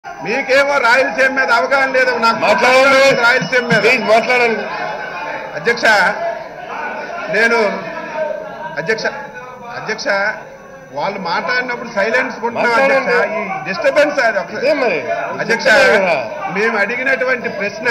మీకేమో రాయలసీమ మీద అవగాహన లేదు, నాకు మాట్లాడాలి రాయలసీమ మీద మాట్లాడండి అధ్యక్ష. నేను అధ్యక్ష వాళ్ళు మాట్లాడినప్పుడు సైలెన్స్ కొంటున్నాం అధ్యక్ష. ఈ డిస్టర్బెన్స్ అధ్యక్ష. మేము అడిగినటువంటి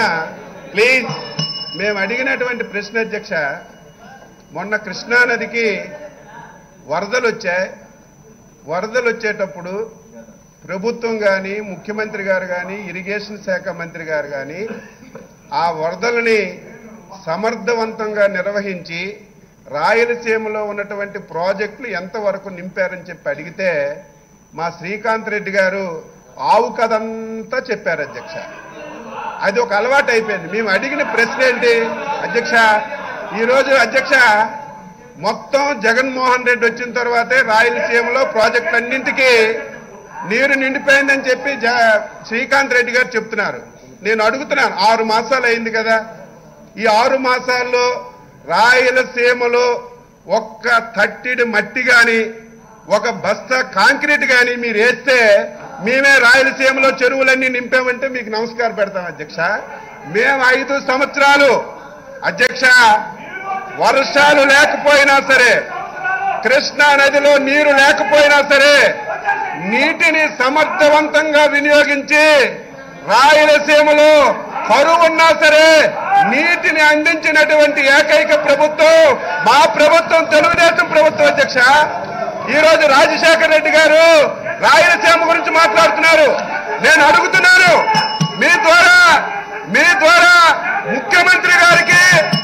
ప్రశ్న అధ్యక్ష, మొన్న కృష్ణానదికి వరదలు వచ్చేటప్పుడు ప్రభుత్వం కానీ ముఖ్యమంత్రి గారు కానీ ఇరిగేషన్ శాఖ మంత్రి గారు కానీ ఆ వరదలని సమర్థవంతంగా నిర్వహించి రాయలసీమలో ఉన్నటువంటి ప్రాజెక్టులు ఎంతవరకు నింపారని చెప్పి అడిగితే మా శ్రీకాంత్ రెడ్డి గారు ఆవు కథంతా చెప్పారు అధ్యక్ష. అది ఒక అలవాటు అయిపోయింది. మేము అడిగిన ప్రశ్న ఏంటి అధ్యక్ష, ఈరోజు అధ్యక్ష మొత్తం జగన్మోహన్ రెడ్డి వచ్చిన తర్వాతే రాయలసీమలో ప్రాజెక్టులన్నింటికీ నీరు నిండిపోయిందని చెప్పి శ్రీకాంత్ రెడ్డి గారు చెప్తున్నారు. నేను అడుగుతున్నాను, 6 మాసాలు అయింది కదా, ఈ 6 మాసాల్లో రాయలసీమలో ఒక్క తట్టిడి మట్టి కానీ ఒక బస్తా కాంక్రీట్ కానీ మీరు వేస్తే మేమే రాయలసీమలో చెరువులన్నీ నింపామంటే మీకు నమస్కారం పెడతాం అధ్యక్ష. మేము 5 సంవత్సరాలు అధ్యక్ష వర్షాలు లేకపోయినా సరే, కృష్ణా నదిలో నీరు లేకపోయినా సరే నీటిని సమర్థవంతంగా వినియోగించి రాయలసీమలో కరువు ఉన్నా సరే నీటిని అందించినటువంటి ఏకైక ప్రభుత్వం మా ప్రభుత్వం, తెలుగుదేశం ప్రభుత్వం అధ్యక్ష. ఈరోజు రాజశేఖర రెడ్డి గారు రాయలసీమ గురించి మాట్లాడుతున్నారు. నేను అడుగుతున్నాను, మీ ద్వారా ముఖ్యమంత్రి గారికి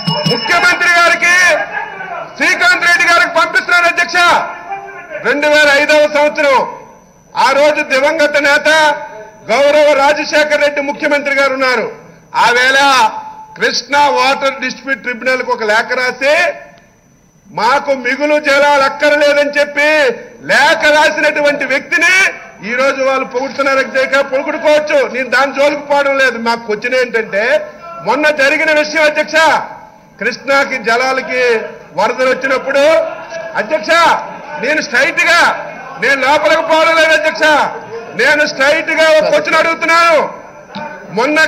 శ్రీకాంత్ రెడ్డి గారికి పంపిస్తున్నారు అధ్యక్ష. 2005వ సంవత్సరం ఆ రోజు దివంగత నేత గౌరవ రాజశేఖర రెడ్డి ముఖ్యమంత్రి గారు ఉన్నారు. ఆ వేళ కృష్ణా వాటర్ డిస్ప్యూట్ ట్రిబ్యునల్ కు ఒక లేఖ రాసి మాకు మిగులు జలాలు అక్కర్లేదని చెప్పి లేఖ రాసినటువంటి వ్యక్తిని ఈ రోజు వాళ్ళు పొగుడుతున్నారు అధ్యక్ష. పొగుడుకోవచ్చు, నేను దాని జోలికి పోవడం లేదు. మాకు వచ్చిన ఏంటంటే మొన్న జరిగిన విషయం అధ్యక్ష, కృష్ణాకి జలాలకి వరదలు వచ్చినప్పుడు అధ్యక్ష నేను లోపలికి పోవడం లేదు అధ్యక్ష. నేను స్ట్రైట్ గా ఒక క్వశ్చన్ అడుగుతున్నాను. మొన్న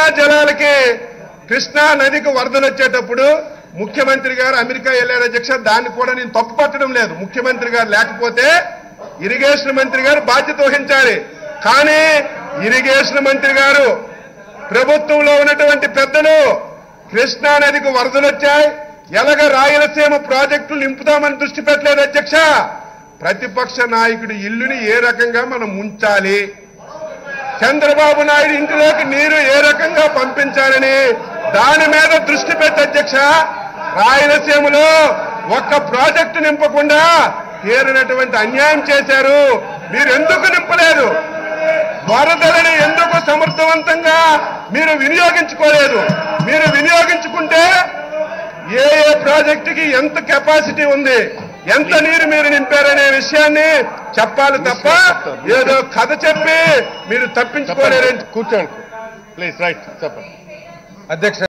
కృష్ణా నదికి వరదలు వచ్చేటప్పుడు ముఖ్యమంత్రి గారు అమెరికా వెళ్ళారు అధ్యక్ష. దాన్ని కూడా నేను తప్పు పట్టడం లేదు. ముఖ్యమంత్రి గారు లేకపోతే ఇరిగేషన్ మంత్రి గారు బాధ్యత వహించాలి. కానీ ఇరిగేషన్ మంత్రి గారు, ప్రభుత్వంలో ఉన్నటువంటి పెద్దలు కృష్ణా నదికి వరదలు వచ్చాయి, ఎలాగ రాయలసీమ ప్రాజెక్టులు నింపుతామని దృష్టి పెట్టలేదు అధ్యక్ష. ప్రతిపక్ష నాయకుడి ఇల్లుని ఏ రకంగా మనం ఉంచాలి, చంద్రబాబు నాయుడు ఇంటిలోకి నీరు ఏ రకంగా పంపించాలని దాని మీద దృష్టి పెట్టి అధ్యక్ష రాయలసీమలో ఒక్క ప్రాజెక్టు నింపకుండా తీరినటువంటి అన్యాయం చేశారు. మీరు ఎందుకు నింపలేదు? వరదలని ఎందుకు సమర్థవంతంగా మీరు వినియోగించుకోలేదు? మీరు వినియోగించుకుంటే ఏ ప్రాజెక్టుకి ఎంత కెపాసిటీ ఉంది, ఎంత నీరు మీరు నింపారనే విషయాన్ని చెప్పాలి తప్ప ఏదో కథ చెప్పి మీరు తప్పించుకోలేరని. కూర్చోండి ప్లీజ్. రైట్, చెప్పండి అధ్యక్ష.